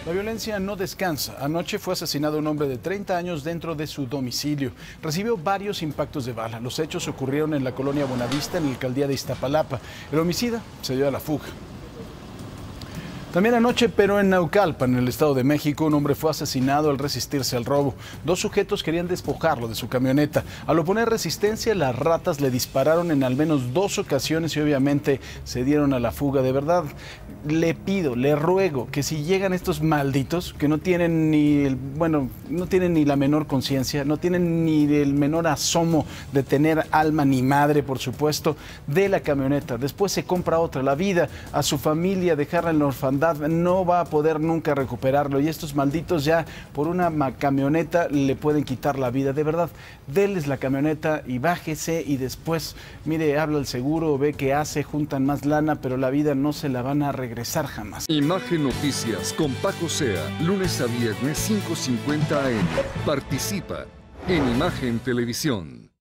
La violencia no descansa. Anoche fue asesinado un hombre de 30 años dentro de su domicilio. Recibió varios impactos de bala. Los hechos ocurrieron en la colonia Buenavista, en la alcaldía de Iztapalapa. El homicida se dio a la fuga. También anoche, pero en Naucalpan, en el Estado de México, un hombre fue asesinado al resistirse al robo. Dos sujetos querían despojarlo de su camioneta. Al oponer resistencia, las ratas le dispararon en al menos 2 ocasiones y obviamente se dieron a la fuga. De verdad, le pido, le ruego que si llegan estos malditos, que no tienen no tienen ni la menor conciencia, no tienen ni el menor asomo de tener alma ni madre, por supuesto, de la camioneta. Después se compra otra. La vida a su familia, dejarla en la orfandad, no va a poder nunca recuperarlo, y estos malditos ya por una camioneta le pueden quitar la vida. De verdad, denles la camioneta y bájese, y después, mire, habla el seguro, ve qué hace, juntan más lana, pero la vida no se la van a regresar jamás. Imagen Noticias con Paco Sea, lunes a viernes 5:50 AM. Participa en Imagen Televisión.